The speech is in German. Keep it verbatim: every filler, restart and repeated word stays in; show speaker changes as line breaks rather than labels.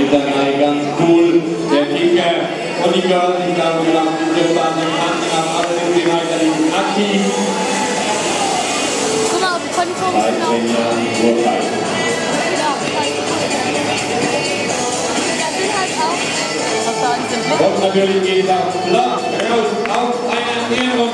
Reiterei, ganz cool. Der Kicker und die Girls, ich glaube, wir haben die Bahn im Antrag, allerdings die Reiter liegen aktiv.
Guck mal, von die
Reittrainer, Urteil. Und natürlich geht das Platz raus auf eine Ehre.